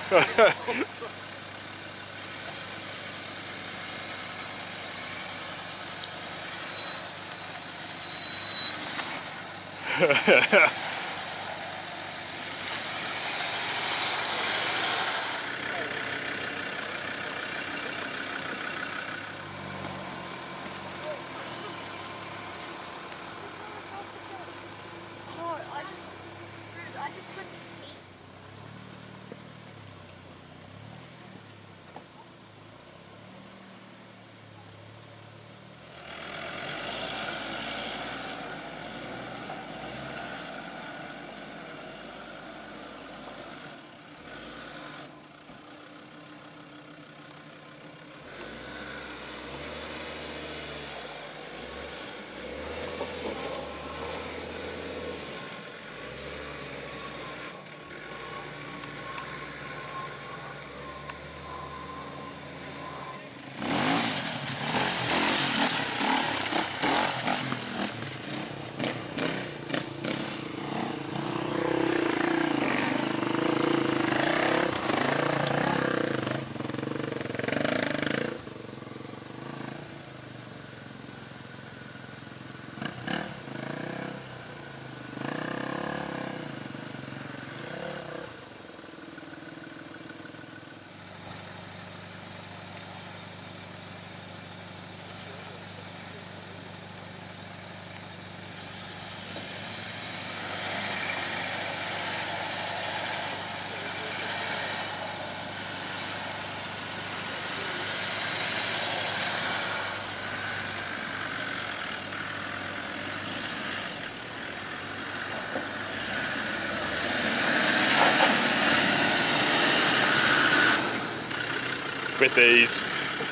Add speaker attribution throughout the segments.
Speaker 1: With ease.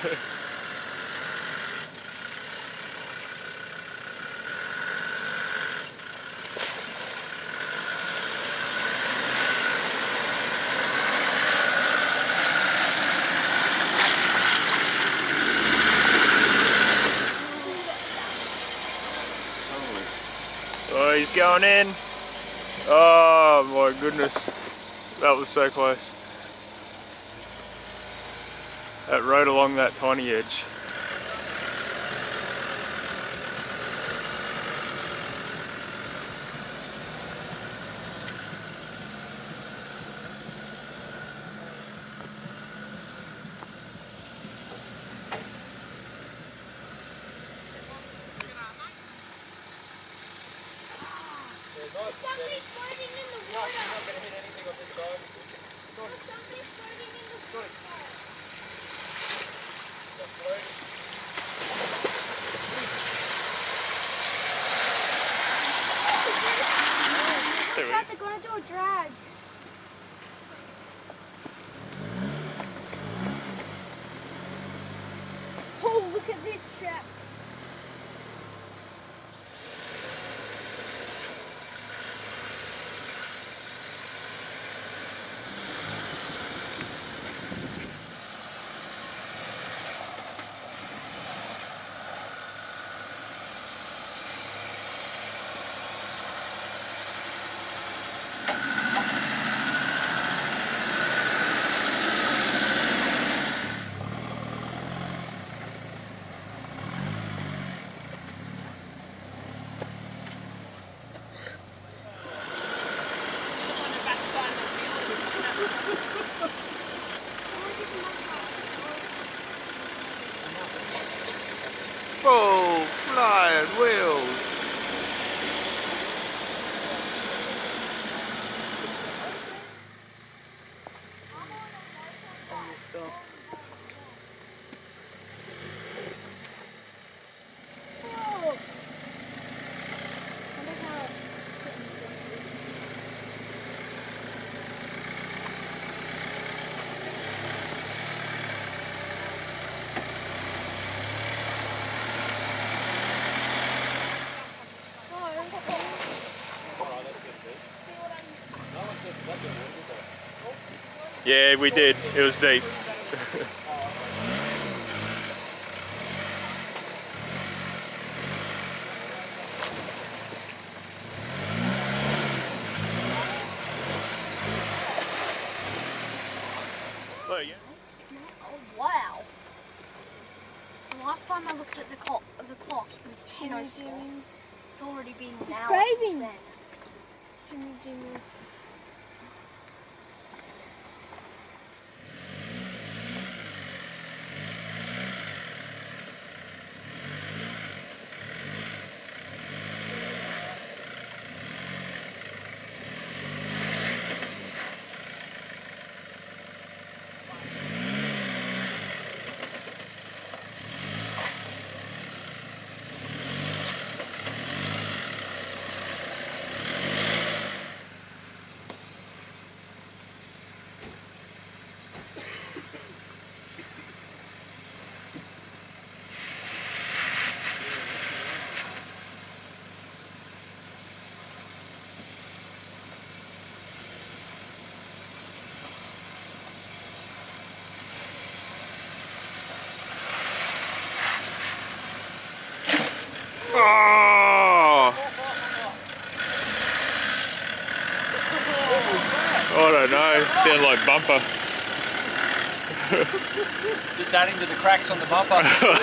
Speaker 1: Oh, he's going in. Oh my goodness. That was so close. That rode along that tiny edge.
Speaker 2: Somebody's floating in the water. You're not going to hit anything on this side. Somebody's floating in the water. It's floating.
Speaker 3: I thought they're going to do a drag. Oh, look at this trap.
Speaker 1: Whoa, flying wheels. Yeah, we did. It was deep. There you
Speaker 3: Oh, wow. The last time I looked at the clock, it was 10:04. It's already been an hour since then.
Speaker 1: Oh! I don't know. Sound like bumper.
Speaker 4: Just adding to the cracks on the bumper.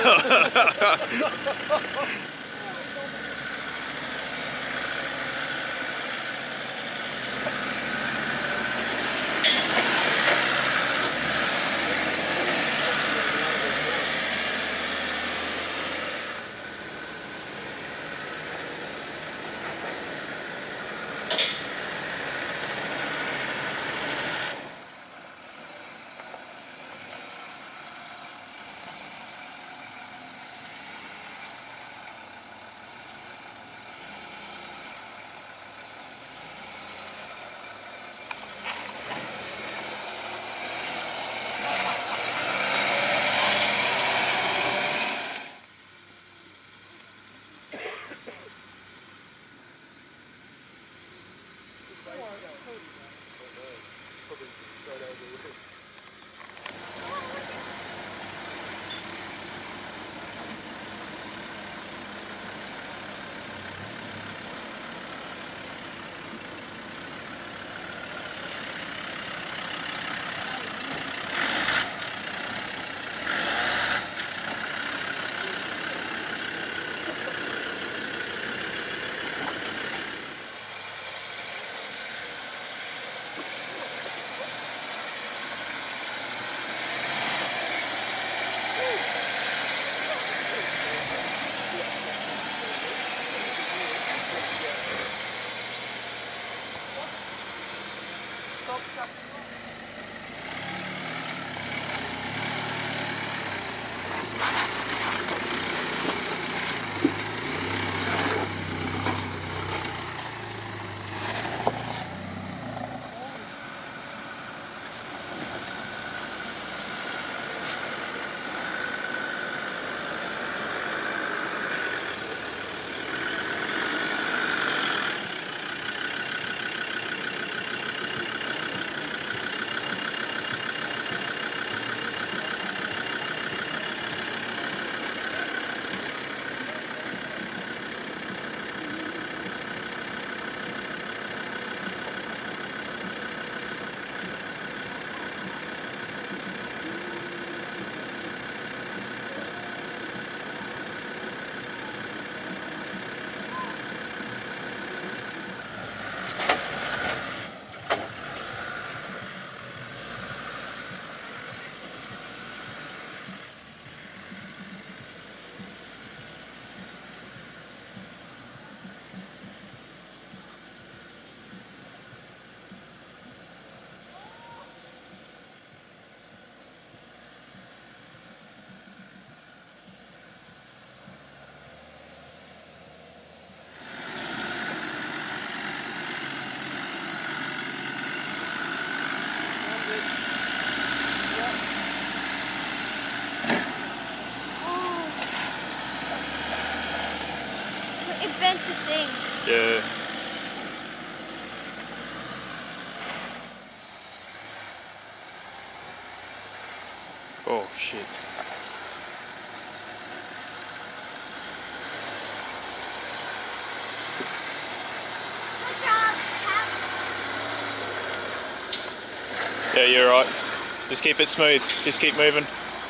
Speaker 3: Bent the thing.
Speaker 1: Yeah. Oh shit.
Speaker 3: Good job, Tap.
Speaker 1: Yeah, you're right. Just keep it smooth. Just keep moving.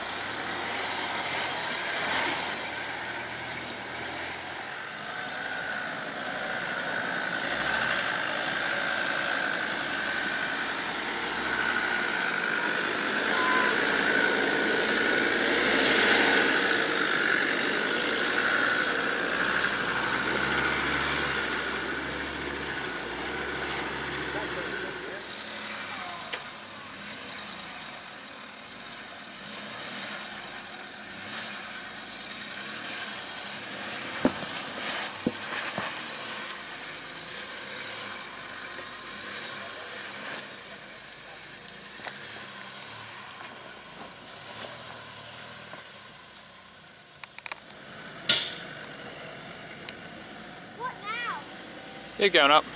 Speaker 3: What now?
Speaker 1: You're going up.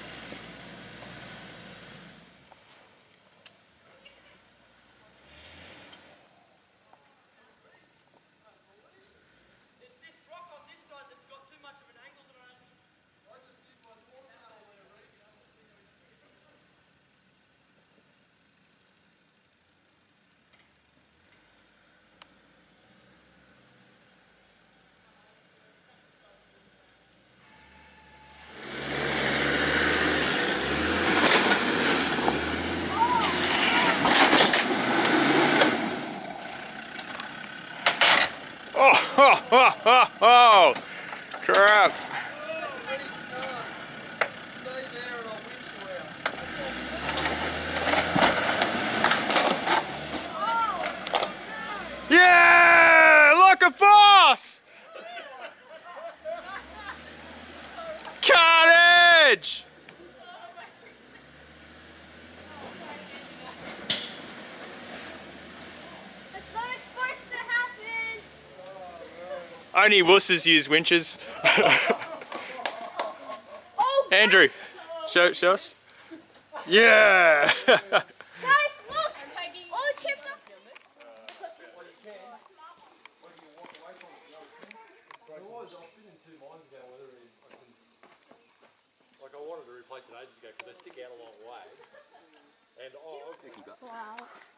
Speaker 1: Oh, crap. Yeah, like a boss. Carnage.
Speaker 3: It's not supposed to happen.
Speaker 1: Only wusses use winches.
Speaker 3: Oh,
Speaker 1: Andrew, show us. Yeah.
Speaker 3: guys, look! Oh, chipped up.
Speaker 4: Like I wanted to replace it ages ago because they stick out a long way. And
Speaker 3: Wow.